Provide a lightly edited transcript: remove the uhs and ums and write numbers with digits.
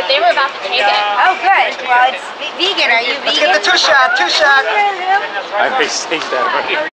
they were about to take it. Oh, good. Well, it's vegan. Are you vegan? Let's get the two shot. I may say that right.